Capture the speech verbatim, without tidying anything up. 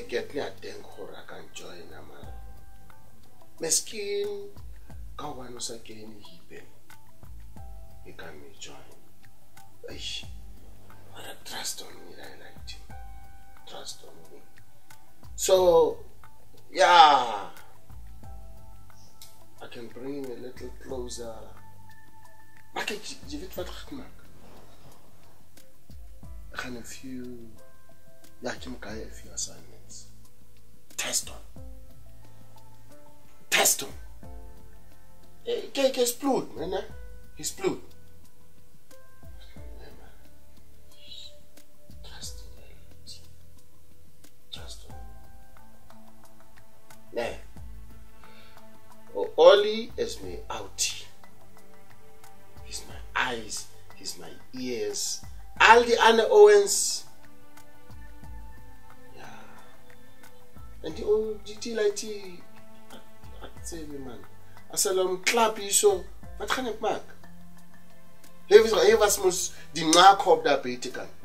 get me a deng gore I can join ama. Meskin ka one o sa kene hipe. He can me join. Eish. But I trust on me, I liked him. Trust on me. So yeah, I can bring him a little closer. Maak ek jy weet wat gemaak. Ek gaan 'n few ja, ek moet kyk 'n few assignments. Test on. Test on. Eh, kyk is bloed, né? His bloed. Trust in Trust on. Nee. Oli is my outie. He's my eyes, he's my ears. All the other Owens. Yeah. And the old G T like T I'd say me man. I said um clap you so wat gaan ek maak? Hy was hy was mos die naak op daar by te kan.